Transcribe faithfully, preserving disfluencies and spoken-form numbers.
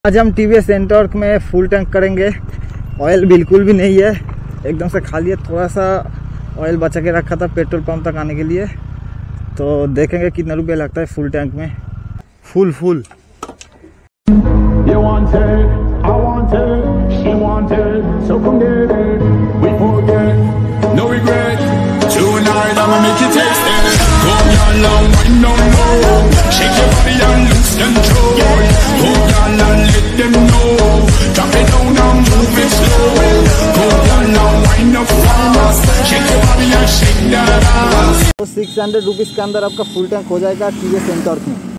आज हम टीवीएस एंटॉर्क में फुल टैंक करेंगे। ऑयल बिल्कुल भी नहीं है, एकदम से खाली है। थोड़ा सा ऑयल बचा के रखा था पेट्रोल पंप तक आने के लिए, तो देखेंगे कितना रुपया लगता है फुल टैंक में। फुल फुल तो सिक्स हंड्रेड रुपीज के अंदर आपका फुल टैंक हो जाएगा टीवीएस एंटॉर्क में।